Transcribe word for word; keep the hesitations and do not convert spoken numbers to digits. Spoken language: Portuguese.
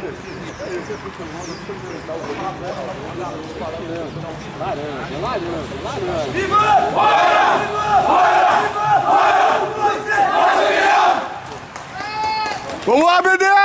Laranja, laranja, laranja. Viva! Vamos lá, B D!